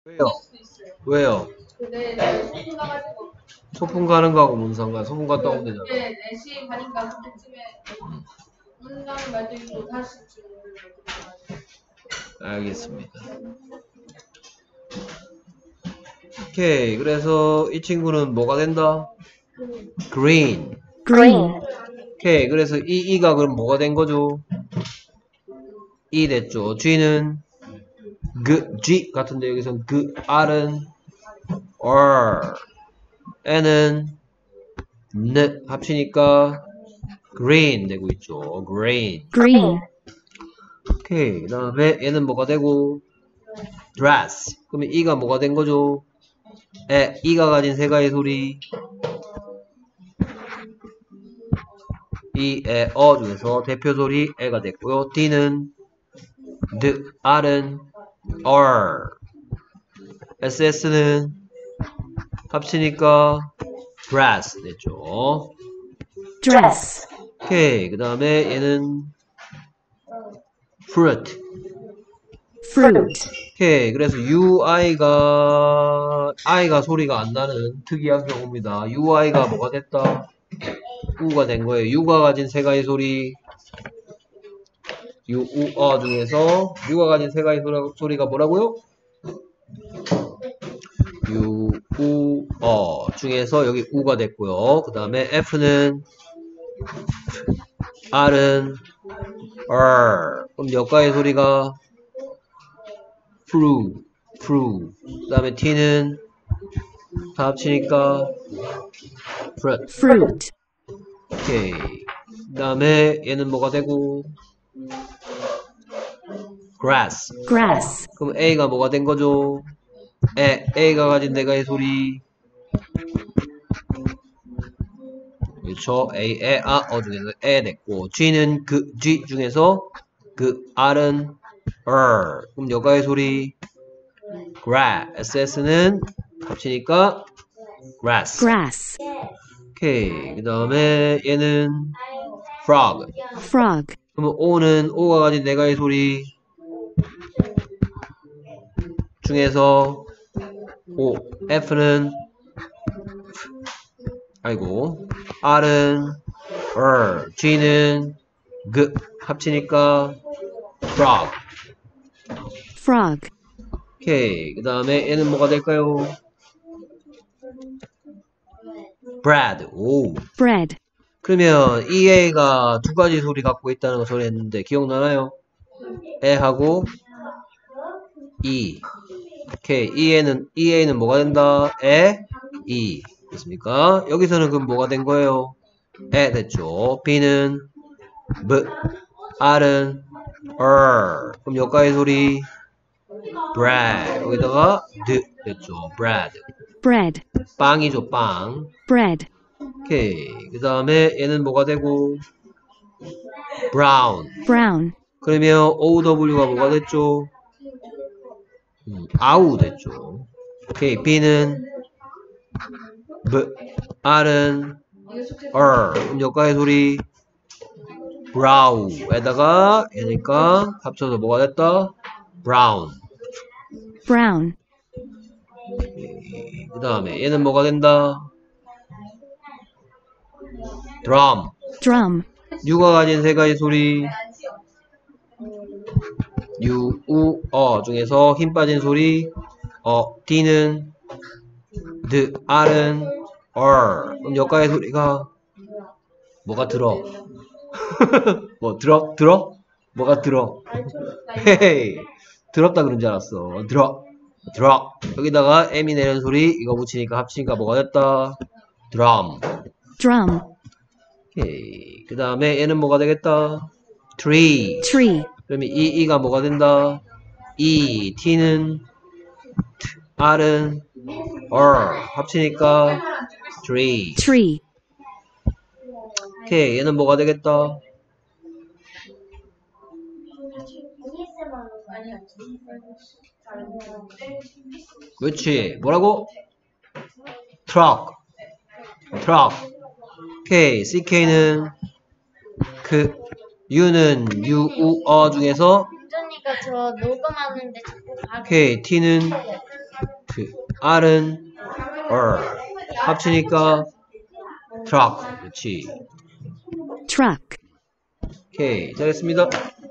왜요? 왜요? 소풍 가가지고 소풍 가는 거하고 뭔 상관? 소풍 갔다 오면 되잖아. 4시 반인가 그때쯤에 온다는 말도 있고 5시쯤 오는 말도 있고. 알겠습니다. 오케이. 그래서 이 친구는 뭐가 된다? green. green, 오케이. 그래서 이가 그럼 뭐가 된 거죠? 이 됐죠. G는 G 같은데 여기선 R은 R. N은 N 합치니까 green 되고 있죠. green. green, 오케이. 그 다음에 얘는 뭐가 되고 dress. 그러면 이가 뭐가 된 거죠? 이가 가진 세 가지 소리. 이, 중에서 대표 소리 에가 됐고요. D는 D, R은 R. SS는 합치니까 dress 됐죠. dress, 오케이. 그 다음에 얘는 fruit. fruit, 오케이. 그래서 I가 소리가 안 나는 특이한 경우입니다. UI가 뭐가 됐다? U가 된 거예요. U가 가진 세 가지 소리. U, U, 중에서 U가 가진 세 가지 소리가 뭐라고요? U, U, 중에서 여기 U가 됐고요. 그 다음에 F는 R은 R. 그럼 몇 가지 소리가 flew. 그 다음에 T는 다 합치니까 fruit. fruit, 오케이. 그 다음에 얘는 뭐가 되고 grass. grass, 그럼 A가 뭐가 된 거죠? A가 가진 네 가지 소리. 그렇죠. A, 중에서 됐고 G는 G 중에서 R은 R. 그럼 몇 가지 소리? SS는 합치니까 grass. grass, 오케이. 그 다음에 얘는 frog. frog, 그러면 O는 O가 가진 네 가지 소리 중에서 O, F는 R은 R, G는 G 합치니까 frog. frog, 오케이. 그 다음에 얘는 뭐가 될까요? bread. 오. bread, 그러면 이 A가 두 가지 소리 갖고 있다는 거 소리했는데 기억나나요? 에하고 E. 오케이. 이 A는 뭐가 된다? E. 됐습니까? 여기서는 그럼 뭐가 된 거예요? 됐죠. B는 B. R은 R. 그럼 몇 가지 소리? bread. 여기다가 D 됐죠. bread. bread, 빵이죠. 빵. bread, 오케이. 그 다음에 얘는 뭐가 되고 brown. brown, 그러면 OW가 뭐가 됐죠? 아우 됐죠. 오케이. B는 B. R은 R. 그럼 여기까지 소리 brow에다가 얘니까 합쳐서 뭐가 됐다? brown. brown, 그 다음에 얘는 뭐가 된다? drum. drum, U가 가진 세 가지 소리 U, U, 중에서 힘 빠진 소리 D는 D, R은 R. 그럼 여기까지 소리가 뭐가 들어? 뭐 들어? 뭐가 들어? 헤헤이 더럽다 그런 줄 알았어. 들어 여기다가 M이 내는 소리 이거 붙이니까 합치니까 뭐가 됐다? drum. drum, 오케이. 그 다음에 얘는 뭐가 되겠다? tree. tree, 그러면 E가 뭐가 된다? T는 R은 R. 합치니까 tree. tree, 오케이. 얘는 뭐가 되겠다? 그렇지. 뭐라고? truck. 오케이. CK는 U는 U, U, 중에서 윤준이가 저 녹음하는데 자꾸 오케이. T는 R은 합치니까 truck. 그렇지. truck, 오케이. 잘했습니다.